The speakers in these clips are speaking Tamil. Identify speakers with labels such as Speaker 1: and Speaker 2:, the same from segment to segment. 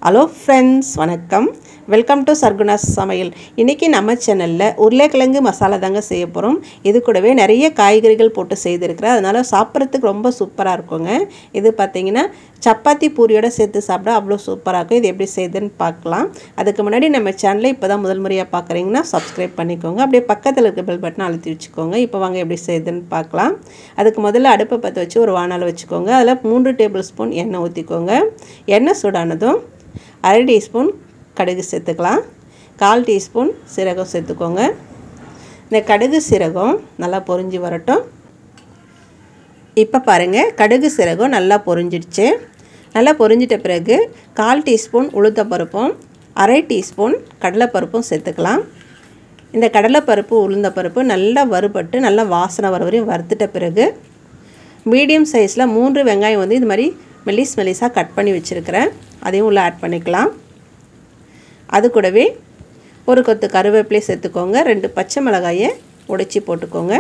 Speaker 1: ஹலோ ஃப்ரெண்ட்ஸ், வணக்கம். வெல்கம் டு சர்குணாஸ் சமையல். இன்றைக்கி நம்ம சேனலில் உருளைக்கிழங்கு மசாலா தாங்க செய்ய போகிறோம். இது கூடவே நிறைய காய்கறிகள் போட்டு செய்திருக்கிறேன். அதனால் சாப்பிட்றதுக்கு ரொம்ப சூப்பராக இருக்குங்க. இது பார்த்திங்கன்னா சப்பாத்தி பூரியோடு சேர்த்து சாப்பிட அவ்வளோ சூப்பராக இருக்கும். இது எப்படி செய்யுதுன்னு பார்க்கலாம். அதுக்கு முன்னாடி நம்ம சேனலை இப்போ தான் முதல் முறையாக பார்க்குறீங்கன்னா சப்ஸ்கிரைப் பண்ணிக்கோங்க. அப்படியே பக்கத்தில் இருக்க பெல் பட்டனை அழுத்தி வச்சுக்கோங்க. இப்போ வாங்க எப்படி செய்யுதுன்னு பார்க்கலாம். அதுக்கு முதல்ல அடுப்பை பற்ற வச்சு ஒரு வானல் வச்சுக்கோங்க. அதில் 3 டேபிள் ஸ்பூன் எண்ணெய் ஊற்றிக்கோங்க. எண்ணெய் சூடானதும் 1/2 டீஸ்பூன் கடுகு சேர்த்துக்கலாம். 1/4 டீஸ்பூன் சீரகம் சேர்த்துக்கோங்க. இந்த கடுகு சீரகம் நல்லா பொரிஞ்சு வரட்டும். இப்போ பாருங்கள், கடுகு சீரகம் நல்லா பொரிஞ்சிடுச்சு. நல்லா பொரிஞ்சிட்ட பிறகு 1/4 டீஸ்பூன் உளுத்தப்பருப்பும் 1/2 டீஸ்பூன் கடலைப்பருப்பும் சேர்த்துக்கலாம். இந்த கடலைப்பருப்பு உளுந்தப்பருப்பு நல்லா வறுபட்டு நல்லா வாசனை வர வரையும் வறுத்துட்ட பிறகு மீடியம் சைஸில் 3 வெங்காயம் வந்து இது மாதிரி மெலிஸாக கட் பண்ணி வச்சுருக்கிறேன். அதையும் உள்ளே ஆட் பண்ணிக்கலாம். அது கூடவே ஒரு கொத்து கருவேப்பிலை சேர்த்துக்கோங்க. 2 பச்சை மிளகாயை உடைச்சி போட்டுக்கோங்க.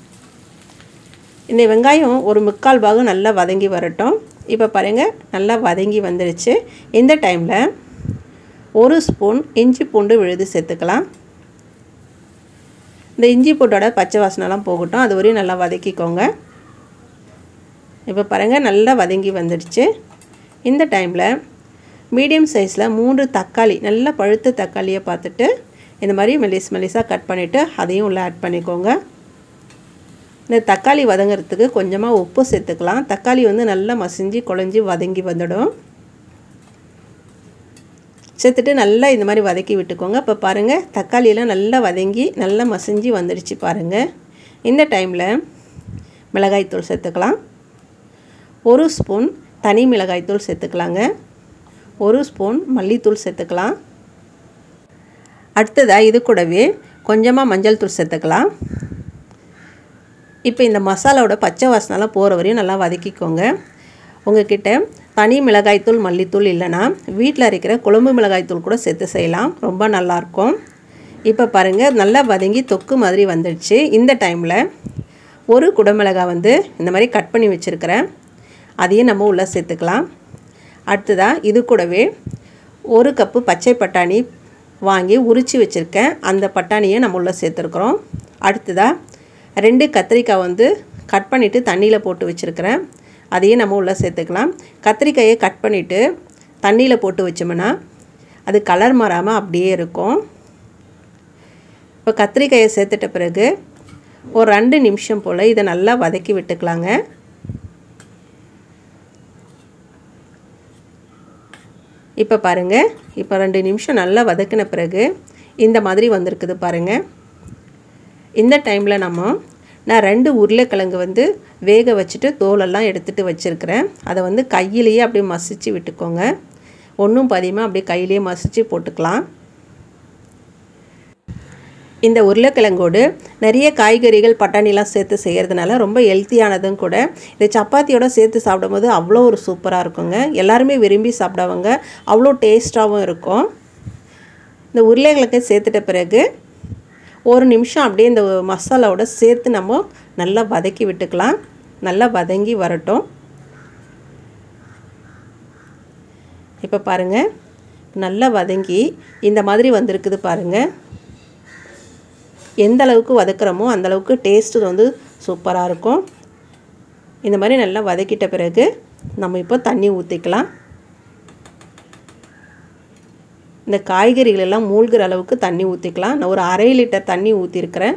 Speaker 1: இந்த வெங்காயம் ஒரு 3/4 பாகம் நல்லா வதங்கி வரட்டும். இப்போ பாருங்கள், நல்லா வதங்கி வந்துடுச்சு. இந்த டைமில் 1 ஸ்பூன் இஞ்சி பூண்டு விழுது சேர்த்துக்கலாம். இந்த இஞ்சி பூண்டோட பச்சை வாசனைலாம் போகட்டும். அது வரையும் நல்லா வதக்கிக்கோங்க. இப்போ பாருங்கள், நல்லா வதங்கி வந்துடுச்சு. இந்த டைமில் மீடியம் சைஸில் 3 தக்காளி, நல்லா பழுத்த தக்காளியை பார்த்துட்டு இந்த மாதிரி மெலிஸாக கட் பண்ணிவிட்டு அதையும் உள்ளே ஆட் பண்ணிக்கோங்க. இந்த தக்காளி வதங்கிறதுக்கு கொஞ்சமாக உப்பு சேர்த்துக்கலாம். தக்காளி வந்து நல்லா மசிஞ்சு குழஞ்சி வதங்கி வந்துடும். சேர்த்துட்டு நல்லா இந்த மாதிரி வதக்கி விட்டுக்கோங்க. இப்போ பாருங்கள், தக்காளியெல்லாம் நல்லா வதங்கி நல்லா மசிஞ்சு வந்துடுச்சு பாருங்கள். இந்த டைமில் மிளகாய்த்தூள் சேர்த்துக்கலாம். 1 ஸ்பூன் தனி மிளகாய்த்தூள் சேர்த்துக்கலாங்க. 1 ஸ்பூன் மல்லித்தூள் சேர்த்துக்கலாம். அடுத்ததாக இது கூடவே கொஞ்சமாக மஞ்சள் தூள் சேர்த்துக்கலாம். இப்போ இந்த மசாலாவோட பச்சை வாசனைலாம் போகிற வரையும் நல்லா வதக்கிக்கோங்க. உங்கள்கிட்ட தனி மிளகாய்த்தூள் மல்லித்தூள் இல்லைன்னா வீட்டில் அரைக்கிற குழம்பு மிளகாய்த்தூள் கூட சேர்த்து செய்யலாம். ரொம்ப நல்லாயிருக்கும். இப்போ பாருங்கள், நல்லா வதங்கி தொக்கு மாதிரி வந்துடுச்சு. இந்த டைமில் 1 குடமிளகாய் வந்து இந்த மாதிரி கட் பண்ணி வச்சுருக்கிறேன். அதையும் நம்ம உள்ளே சேர்த்துக்கலாம். அடுத்ததாக இது கூடவே 1 கப்பு பச்சை பட்டாணி வாங்கி உரித்து வச்சுருக்கேன். அந்த பட்டாணியை நம்ம உள்ளே சேர்த்துருக்குறோம். அடுத்ததாக 2 கத்திரிக்காய் வந்து கட் பண்ணிவிட்டு தண்ணியில் போட்டு வச்சுருக்கிறேன். அதையும் நம்ம உள்ளே சேர்த்துக்கலாம். கத்திரிக்காயை கட் பண்ணிவிட்டு தண்ணியில் போட்டு வச்சோம்னா அது கலர் மாறாமல் அப்படியே இருக்கும். இப்போ கத்திரிக்காயை சேர்த்துட்ட பிறகு ஒரு 2 நிமிஷம் போல் இதை நல்லா வதக்கி விட்டுக்கலாங்க. இப்போ பாருங்கள், இப்போ 2 நிமிஷம் நல்லா வதக்கின பிறகு இந்த மாதிரி வந்திருக்குது பாருங்கள். இந்த டைமில் நான் 2 உருளைக்கிழங்கு வந்து வேக வச்சுட்டு தோலெல்லாம் எடுத்துகிட்டு வச்சுருக்கிறேன். அதை வந்து கையிலேயே அப்படியே மசிச்சு விட்டுக்கோங்க. ஒன்றும் பாதியமாக அப்படியே கையிலேயே மசிச்சு போட்டுக்கலாம். இந்த உருளைக்கிழங்கோடு நிறைய காய்கறிகள் பட்டாணிலாம் சேர்த்து செய்கிறதுனால ரொம்ப ஹெல்த்தியானதும் கூட. இது சப்பாத்தியோடு சேர்த்து சாப்பிடும்போது அவ்வளோ ஒரு சூப்பராக இருக்குங்க. எல்லாருமே விரும்பி சாப்பிடுவாங்க. அவ்வளோ டேஸ்ட்டாகவும் இருக்கும். இந்த உருளைக்கிழங்கை சேர்த்துட்ட பிறகு 1 நிமிஷம் அப்படியே இந்த மசாலாவோட சேர்த்து நம்ம நல்லா வதக்கி விட்டுக்கலாம். நல்லா வதங்கி வரட்டும். இப்போ பாருங்கள், நல்லா வதங்கி இந்த மாதிரி வந்திருக்குது பாருங்கள். எந்த அளவுக்கு வதக்குறோமோ அந்தளவுக்கு டேஸ்ட்டு வந்து சூப்பராக இருக்கும். இந்த மாதிரி நல்லா வதக்கிட்ட பிறகு நம்ம இப்போ தண்ணி ஊற்றிக்கலாம். இந்த காய்கறிகளெல்லாம் மூழ்கிற அளவுக்கு தண்ணி ஊற்றிக்கலாம். நான் ஒரு 1/2 லிட்டர் தண்ணி ஊற்றிருக்கிறேன்.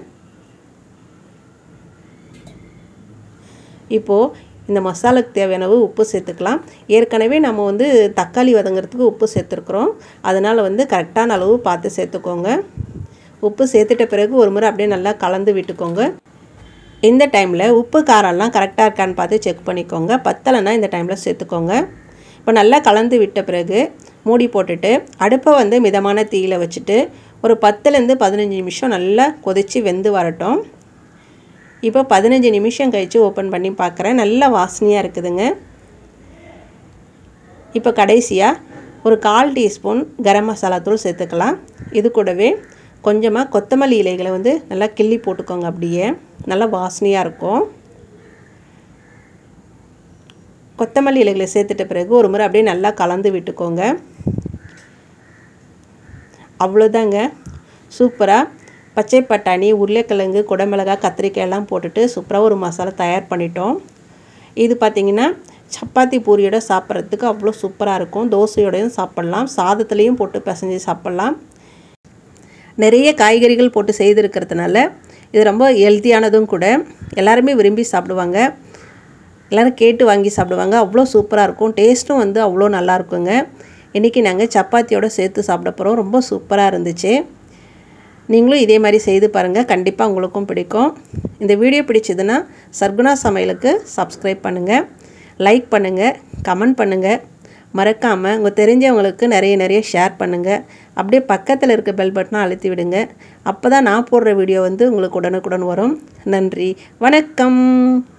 Speaker 1: இப்போது இந்த மசாலாவுக்கு தேவையான உப்பு சேர்த்துக்கலாம். ஏற்கனவே நம்ம வந்து தக்காளி வதங்கிறதுக்கு உப்பு சேர்த்துருக்குறோம். அதனால் வந்து கரெக்டான அளவு பார்த்து சேர்த்துக்கோங்க. உப்பு சேர்த்துட்ட பிறகு ஒரு முறை அப்படியே நல்லா கலந்து விட்டுக்கோங்க. இந்த டைமில் உப்பு காரம்லாம் கரெக்டாக இருக்கான்னு பார்த்து செக் பண்ணிக்கோங்க. பத்தலைன்னா இந்த டைமில் சேர்த்துக்கோங்க. இப்போ நல்லா கலந்து விட்ட பிறகு மூடி போட்டுட்டு அடுப்பை வந்து மிதமான தீயில் வச்சுட்டு ஒரு 10லேருந்து 15 நிமிஷம் நல்லா கொதித்து வெந்து வரட்டும். இப்போ 15 நிமிஷம் கழித்து ஓப்பன் பண்ணி பார்க்குறேன். நல்லா வாசனையாக இருக்குதுங்க. இப்போ கடைசியாக ஒரு 1/4 டீஸ்பூன் கரம் மசாலா தூள் சேர்த்துக்கலாம். இது கூடவே கொஞ்சமாக கொத்தமல்லி இலைகளை வந்து நல்லா கிள்ளி போட்டுக்கோங்க. அப்படியே நல்லா வாசனையாக இருக்கும். கொத்தமல்லி இலைகளை சேர்த்துட்ட பிறகு ஒரு முறை அப்படியே நல்லா கலந்து விட்டுக்கோங்க. அவ்வளோதாங்க. சூப்பராக பச்சை பட்டாணி, உருளைக்கிழங்கு, குடமிளகாய், கத்திரிக்காய் எல்லாம் போட்டுட்டு சூப்பராக ஒரு மசாலா தயார் பண்ணிட்டோம். இது பார்த்திங்கன்னா சப்பாத்தி பூரியோட சாப்பிட்றதுக்கு அவ்வளோ சூப்பராக இருக்கும். தோசையோடையும் சாப்பிட்லாம், சாதத்துலேயும் போட்டு பிசைஞ்சு சாப்பிட்லாம். நிறைய காய்கறிகள் போட்டு செய்திருக்கிறதுனால இது ரொம்ப ஹெல்த்தியானதும் கூட. எல்லாருமே விரும்பி சாப்பிடுவாங்க, எல்லோரும் கேட்டு வாங்கி சாப்பிடுவாங்க. அவ்வளோ சூப்பராக இருக்கும். டேஸ்ட்டும் வந்து அவ்வளோ நல்லா இருக்குங்க. இன்றைக்கி நாங்கள் சப்பாத்தியோடு சேர்த்து சாப்பிட போகிறோம். ரொம்ப சூப்பராக இருந்துச்சு. நீங்களும் இதே மாதிரி செய்து பாருங்கள், கண்டிப்பாக உங்களுக்கும் பிடிக்கும். இந்த வீடியோ பிடிச்சதுன்னா சர்க்குணா சமையலுக்கு சப்ஸ்கிரைப் பண்ணுங்கள், லைக் பண்ணுங்கள், கமெண்ட் பண்ணுங்கள். மறக்காமல் உங்கள் தெரிஞ்சவங்களுக்கு நிறைய ஷேர் பண்ணுங்கள். அப்படியே பக்கத்தில் இருக்க பெல் பட்டனை அழுத்தி விடுங்க. அப்போ தான் நான் போடுற வீடியோ வந்து உங்களுக்கு உடனுக்குடன் வரும். நன்றி, வணக்கம்.